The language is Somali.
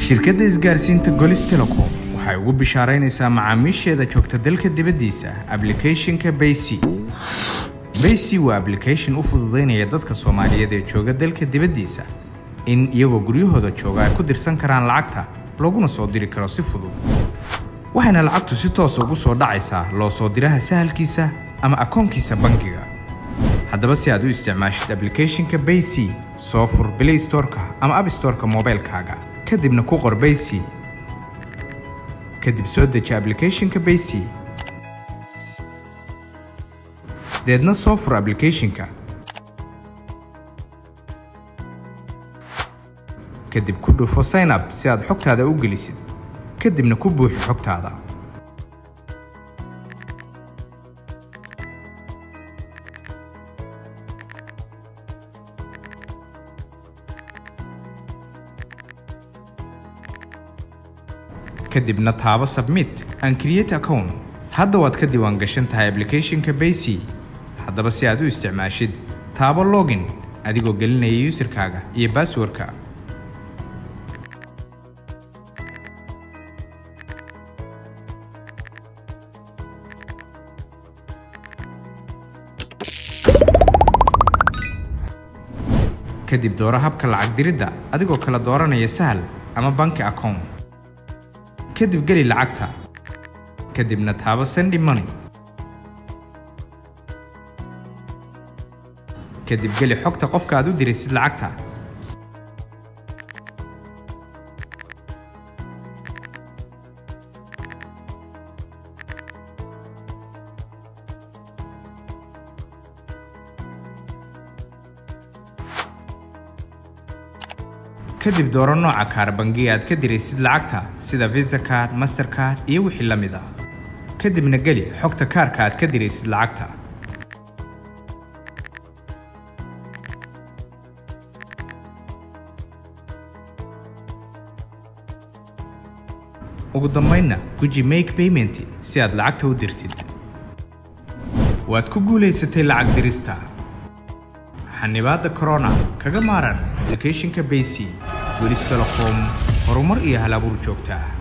shirkadda isgaarsiinta Golis Telecom waxay ugu bishaaraynaysaa macaamiisheeda joogta dalka dibaddiisa application-ka Paysii. Paysii waa application u fududeynaya dadka Soomaaliyeed ee jooga dalka dibaddiisa in iyagoo guryahooda jooga ay ku dirsan karaan lacagta laguna soo diri karo si fudud. waxayna lacagtu si toos ugu soo dhacaysaa loo soo diraha sahalkiisa ama akoonkiisa bangiga. haddaba si aad u isticmaashid application-ka Paysii soo fur Play Store-ka ama App Store-ka mobilkaaga kadibna ku qor Paysii kadib soo deji application-ka Paysii deedna soo fur application-ka kadib ku dhufo sign up si aad xogtaada u gelisid kadibna ku buuxi xogtaada. kadibna taabo submit and create account. hadda waad ka diiwaan gashan tahay application-ka Paysii. haddaba si aad u isticmaashid taabo login adigoo gelinaya user-kaaga iyo password-ka. kadib dooro habka lacag diridda adigoo kala dooranaya sahal ama bank account. kadib geli lacagta kadibna taabo send money. kadib geli xogta qofka aad u diraysid lacagta. kadib dooro nooca kaar bangiga aad ka diraysid lacagta sida Visa card, Mastercard iyo wixii la mid ah. kadibna geli xogta kaarka aad ka diraysid lacagta. ugu dambeynna guji make payment si aad lacagta u dirtid. waad ku guulaysatay lacag dirista. xanibaadda corona kaga maaran application-ka Paysii. Golis Telecom horumar iyo hal abuur joogta.